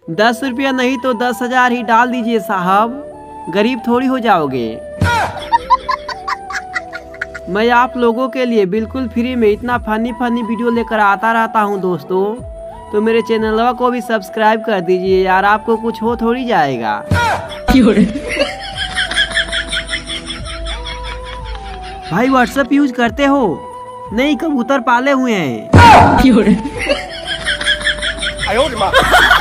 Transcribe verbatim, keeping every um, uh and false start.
दस रुपया नहीं तो दस हजार ही डाल दीजिए साहब, गरीब थोड़ी हो जाओगे। मैं आप लोगों के लिए बिल्कुल फ्री में इतना फनी फनी वीडियो लेकर आता रहता हूं दोस्तों, तो मेरे चैनल को भी सब्सक्राइब कर दीजिए यार, आपको कुछ हो थोड़ी जाएगा। भाई व्हाट्सएप यूज करते हो? नहीं, कबूतर पाले हुए हैं।